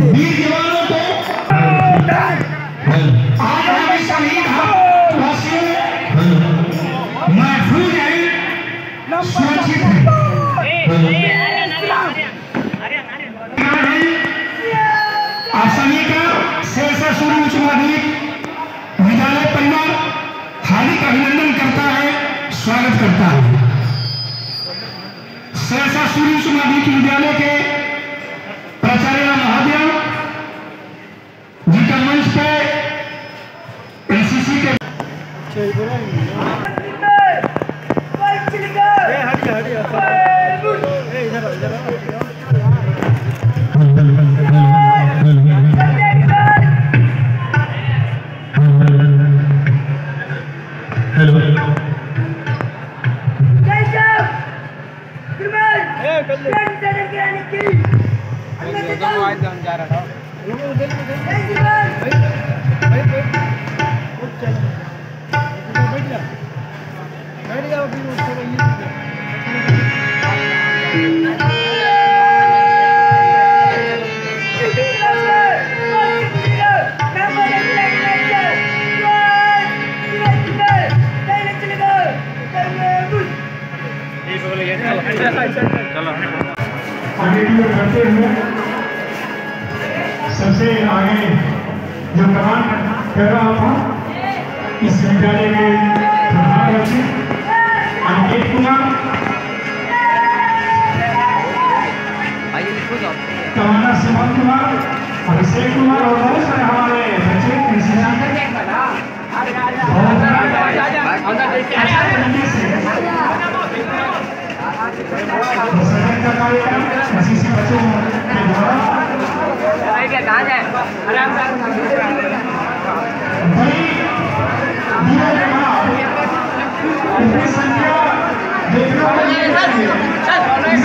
वीर जवानों को आज हमें शहीद महफूज है, सुरक्षित है। आसानी का शेरशाह सूरी उच्च माध्यमिक विद्यालय परिवार हार्दिक अभिनंदन करता है, स्वागत करता है। शेरशाह सूरी उच्च माध्यमिक विद्यालय के प्राचार्य महोदय जी का मंच पे एनसीसी के सबसे आगे जो कमान कर रहा था इस विद्यालय के प्रधान अंकित कुमार, कमांडर सुमन कुमार, अभिषेक कुमार और बहुत सारे हमारे बच्चे कार्यक्रम एनसीसी बच्चों के द्वारा संख्या देखना